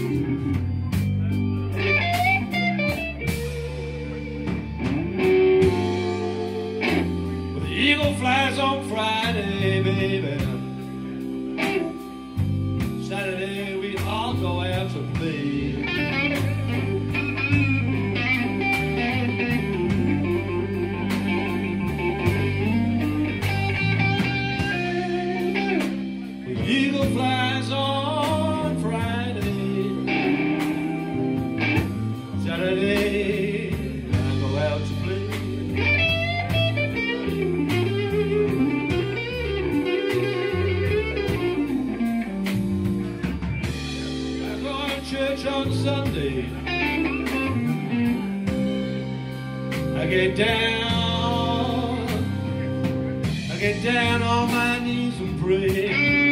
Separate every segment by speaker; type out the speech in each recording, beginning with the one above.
Speaker 1: The eagle flies on Friday, baby. Saturday we all go out to play. The eagle flies on Friday. Saturday I go out to play. Church on Sunday, I get down on my knees and pray.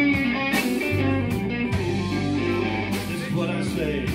Speaker 1: This is what I say.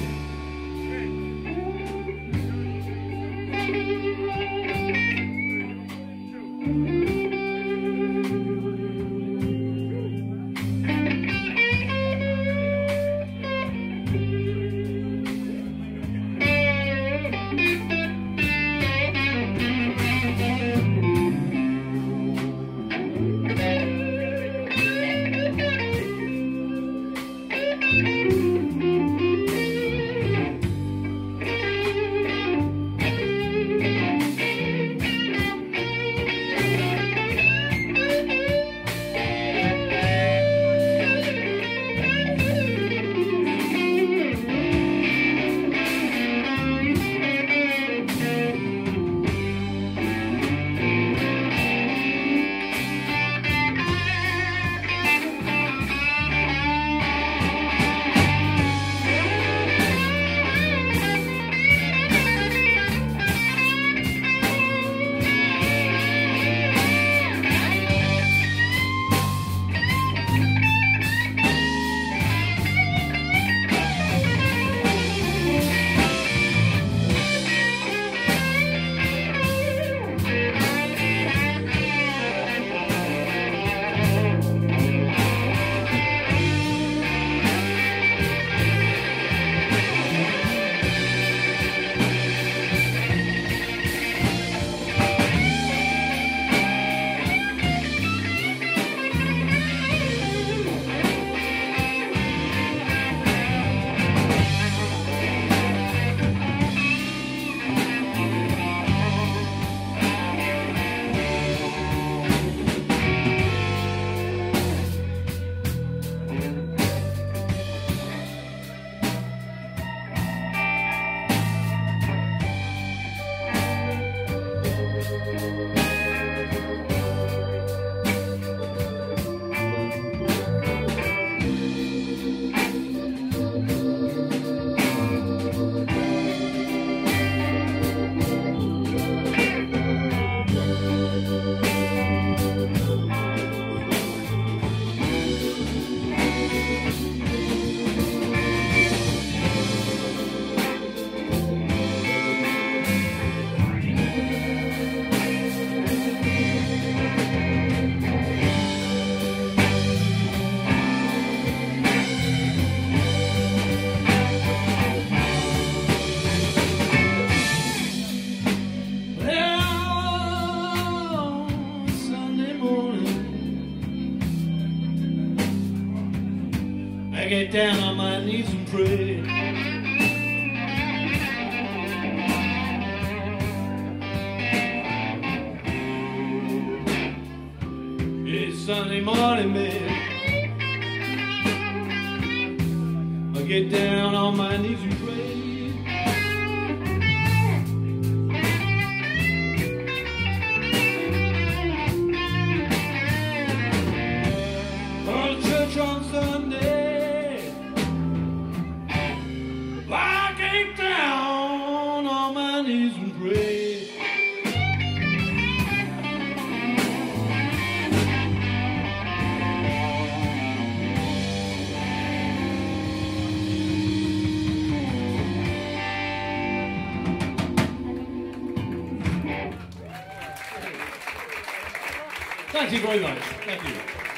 Speaker 1: I get down on my knees and pray. It's Sunday morning, man. I get down on my knees and pray. Go to church on Sunday. I get down on my knees and pray. Thank you very much. Thank you.